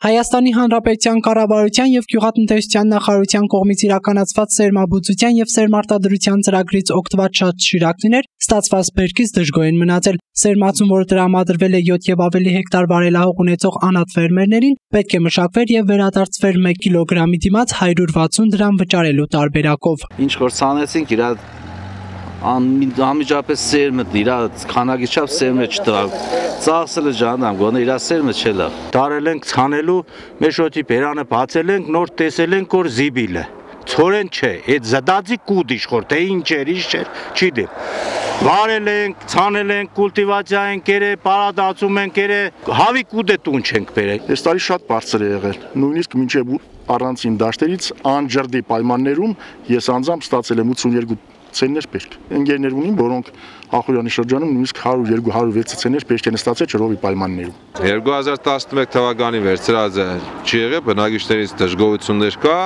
Հայաստանի Հանրապետության կառավարության եւ գյուղատնտեսության նախարարության կողմից իրականացված սերմաբուծության եւ սերմարտադրության ծրագրից օգտված շատ շիրակներ ստացված բերքից դժգոհ են մնացել։ Սերմացուն, որը տրամադրվել է 7 եւ ավելի հեկտար վարելահող ունեցող անհատ ֆերմերներին, պետք է մշակվեր եւ վերադարձվեր 1 կիլոգրամի դիմաց 160 դրամ վճարելու տարբերակով։ Ինչ որ ցանեցինք իր անմիջապես սերմը իր քանակի չափ սերմը չտավ։ Ծախսելը ջանդամ, գոնե իր սերմը չելա։ Դարել ենք ցանելու, մեր շոթի բերանը բացել ենք, նոր տեսել ենք, որ զիբիլ է։ Ցորեն չէ, այդ զդածի կուտ իշխոր, թե ինչ էր, չի դեմ։ Վարել ենք, ցանել ենք, կուլտիվացիա ենք երել, պարադացում ենք երել, հավի կուտը տուն չենք բերել։ Այս տարի շատ բարձր է եղել, նույնիսկ մինչև առանցին դաշտերից անջրդի պայմաններում ես անձամբ ստացել եմ 82 ցենտներ բերք։ Ընկերներ ունին, որոնք Ախուրյանի շրջանում նույնիսկ 100-206 ցենտներ բերք են ստացել ջրովի պայմաններում։ 2011 թվականի վերցրած չի եղել, բնակիչներից դժգոհություններ կա։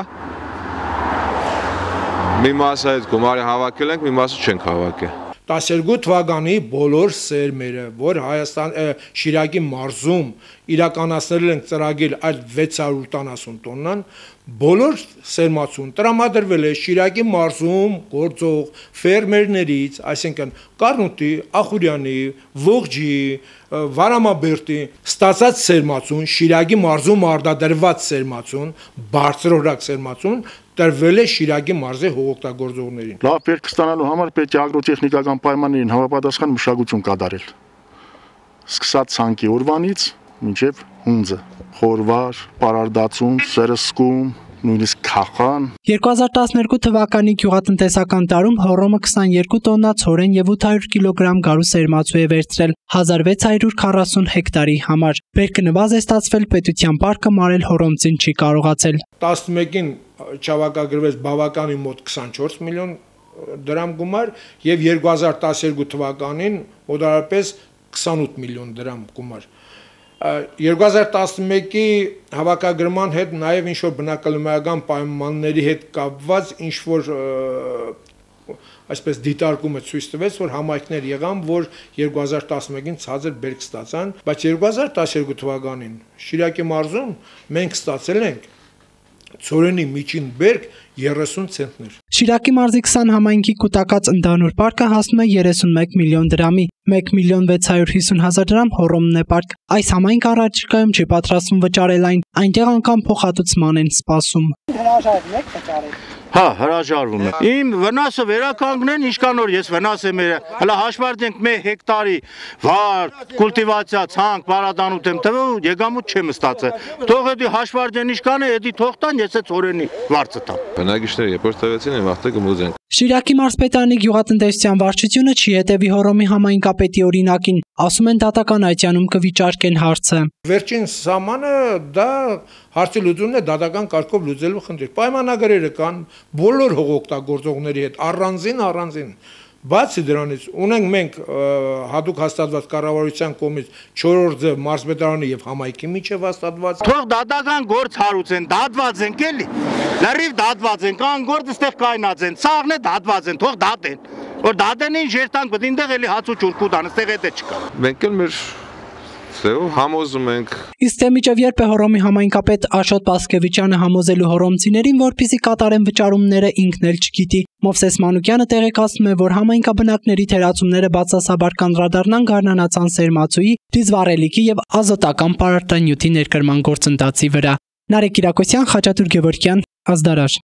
Մի մասը այդ գումարը հավաքել ենք, մի մասը չենք հավաքել։ 12 թվականի բոլոր սերմերը, որ Հայաստան Շիրակի մարզում իրականացնել են ծրագիր այլ 670 տոննան, բոլոր սերմացուն տրամադրվել է Շիրակի մարզում գործող ֆերմերներից, այսինքն Կառնուտի, Ախուրյանի, Ողջի, Վարամաբերդի ստացած սերմացուն, Շիրակի մարզում արտադրված սերմացուն, բարձրորակ սերմացուն տրվել է Շիրակի մարզի հողօգտագործողներին։ Լավ բերք ստանալու համար պետք է ագրոտեխնիկական պայմաններին համապատասխան մշակություն կատարել։ Սկսած ցանկի օրվանից մինչև հունձը, խորվար, պարարդացում, սերսկում, նույնիսկ քախան։ 2012 թվականի գյուղատնտեսական տարում հոռոմը 22 տոննա ցորեն եւ 800 կիլոգրամ գարու սերմացու է վերցրել 1640 հեկտարի համար։ Բերքը նվազ է ստացվել, պետության պարկը մարել հոռոմցին չի կարողացել։ 11-ին չավակագրվեց բավականի մոտ 24 միլիոն դրամ գումար եւ 2012 թվականին մոտավորապես 28 միլիոն դրամ գումար։ 2011-ի հավաքագրման հետ նաև ինչ-որ բնակլիմայական պայմանների հետ կապված ինչ-որ այսպես դիտարկումը ցույց տվեց, որ համայնքներ եղան, որ 2011-ին ցածր բերք ստացան, բայց 2012 թվականին Շիրակի մարզում մենք ստացել ենք ցորենի միջին բերք 30 ցենտներ։ Շիրակի մարզի 20 համայնքի կուտակած ընդհանուր պարկը հասնում է 31 միլիոն դրամի, 1 միլիոն 650 հազար դրամ հոռոմն է պարկ։ Այս համայնքը առաջիկայում չի պատրաստվում վճարել այն, այնտեղ անգամ փոխհատուցման են սպասում։ Հրաժարվում եք վճարել։ Հա, հրաժարվում է։ Իմ վնասը վերականգնեն, ինչքան որ ես վնաս եմ եղել։ Հələ հաշվարկենք 1 հեկտարի վար, կուլտիվացիա, ցանկ, բարադանութ եմ տվել, եկամուտ չեմ ստացել։ Թող էդի հաշվարկեն ինչքան է, էդի թող տան, ես այդ օրենի վարձը տամ։ Բնակիչները երբ որ տվեցին, այն վաղտե կմուծենք։ Շիրակի մարզպետարանի գյուղատնտեսության վարչությունը չի հետևի հոռոմի համայնքապետի օրինակին, ասում են դատական այցանում կվիճարկեն հարցը։ Վերջին սահմանը դա հարցի լուծումն է դատական կարգով լուծելու խնդիր։ Պայմանագրերը կան բոլոր հողօգտագործողների հետ առանձին։ Բացի դրանից ունենք մենք հատուկ հաստատված կառավարության կողմից 4-րդ մարզպետարանի եւ համայնքի միջև հաստատված։ Թող դատական գործ հարուցեն, դատված ենք էլի։ Լրիվ դատված են, կան գործ ստեղ կայնած են, ցաղն է դատված են, թող դատեն։ Որ դատեն ինչ երթանք, բայց ինտեղ էլի հաց ու ճուրկու տան, ստեղ էդ չկա։ Մենք էլ մեր համոզում ենք։ Իսկ թե միջև երբ է հոռոմի համայնքապետ Աշոտ Պասկևիչյանը համոզելու հոռոմցիներին, որպեսզի կատարեն վճարումները, ինքն էլ չգիտի։ Մովսես Մանուկյանը տեղեկացնում է, որ համայնքաբնակների թերացումները բացասաբար կանդրադառնան գարնանացան սերմացուի, դիզվառելիքի եւ ազոտական պարարտանյութի ներկրման գործընթացի վրա։ Նարեկ Կիրակոսյան, Խաչատուր Գևորգյան, Ազդարար։